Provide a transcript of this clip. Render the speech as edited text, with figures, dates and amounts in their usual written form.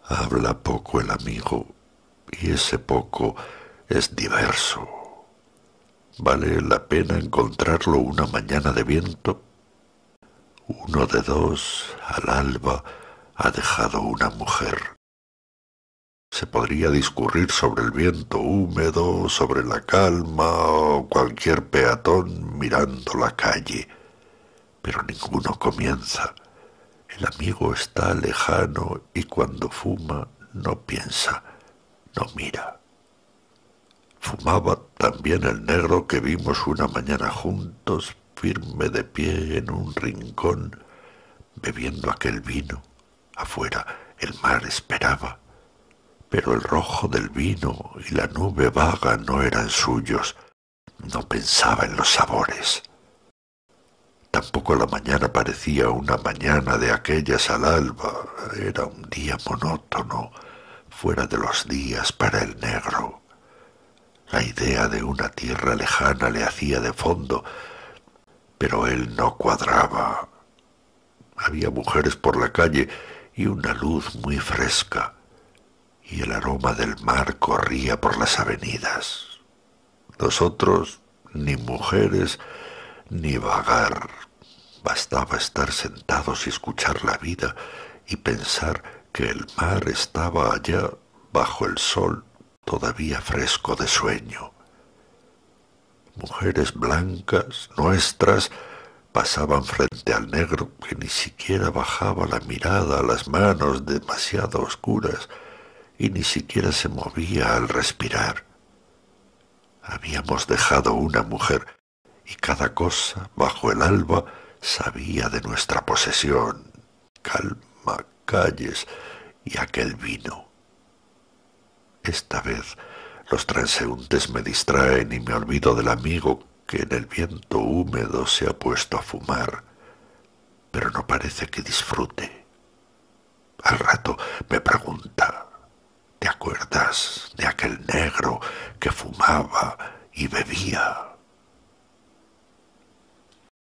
Habla poco el amigo, y ese poco es diverso. Vale la pena encontrarlo una mañana de viento. Uno de dos, al alba, ha dejado una mujer. Se podría discurrir sobre el viento húmedo, sobre la calma o cualquier peatón mirando la calle, pero ninguno comienza. El amigo está lejano y cuando fuma no piensa, no mira. Fumaba también el negro que vimos una mañana juntos, firme de pie en un rincón, bebiendo aquel vino. Afuera el mar esperaba, pero el rojo del vino y la nube vaga no eran suyos, no pensaba en los sabores. Tampoco la mañana parecía una mañana de aquellas al alba, era un día monótono, fuera de los días para el negro. La idea de una tierra lejana le hacía de fondo, pero él no cuadraba. Había mujeres por la calle y una luz muy fresca, y el aroma del mar corría por las avenidas. Nosotros, ni mujeres, ni vagar. Bastaba estar sentados y escuchar la vida y pensar que el mar estaba allá bajo el sol todavía fresco de sueño. Mujeres blancas, nuestras, pasaban frente al negro que ni siquiera bajaba la mirada a las manos demasiado oscuras y ni siquiera se movía al respirar. Habíamos dejado una mujer y cada cosa bajo el alba sabía de nuestra posesión, calma, calles y aquel vino. Esta vez los transeúntes me distraen y me olvido del amigo que en el viento húmedo se ha puesto a fumar, pero no parece que disfrute. Al rato me pregunta, ¿te acuerdas de aquel negro que fumaba y bebía?